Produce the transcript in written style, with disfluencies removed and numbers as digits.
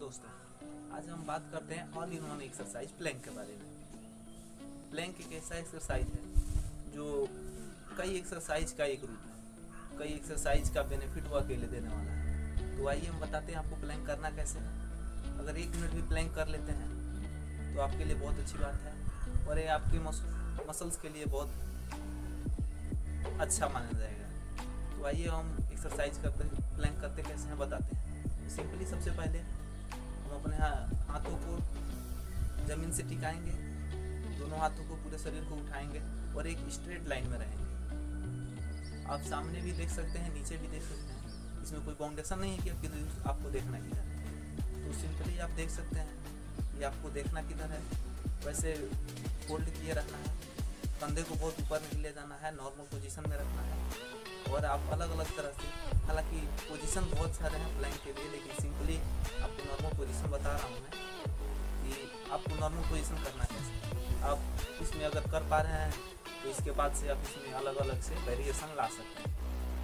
दोस्तों, आज हम बात करते हैं all in one exercise plank के बारे में। प्लैंक एक ऐसा एक्सरसाइज है जो कई एक्सरसाइज का एक रूप है। कई एक्सरसाइज का बेनिफिट वो अकेले देने वाला है। तो आइए हम बताते हैं आपको प्लैंक करना कैसे है। अगर 1 मिनट भी प्लैंक कर लेते हैं तो आपके लिए बहुत अच्छी बात है और ये आपके मसल्स के लिए बहुत अच्छा माना जाएगा। तो आइए हम एक्सरसाइज करते प्लैंक करते कैसे हैं बताते हैं। सिंपली सबसे पहले हम अपने हाथों को ज़मीन से टिकाएंगे, दोनों हाथों को पूरे शरीर को उठाएंगे और एक स्ट्रेट लाइन में रहेंगे। आप सामने भी देख सकते हैं, नीचे भी देख सकते हैं। इसमें कोई बाउंडेशन नहीं है कि आपको देखना किधर है। तो सिंपली आप देख सकते हैं कि आपको देखना किधर है। वैसे होल्ड किए रखना है, कंधे को बहुत ऊपर नहीं ले जाना है, नॉर्मल पोजीशन में रखना है। और आप अलग अलग तरह से, हालांकि पोजीशन बहुत सारे हैं प्लैंक के लिए, लेकिन सिंपली आपको नॉर्मल पोजीशन बता रहा हूँ मैं कि आपको नॉर्मल पोजीशन करना कैसे। आप इसमें अगर कर पा रहे हैं तो इसके बाद से आप इसमें अलग अलग से वेरिएशन ला सकते हैं।